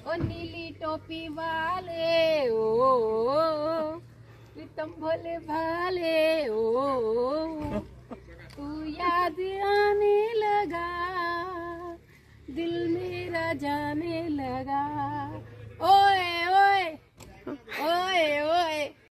ओ नीली टोपी वाले प्रीतम भोले भाले तू याद आने लगा, दिल मेरा जाने लगा। ओए ओए ओए ओए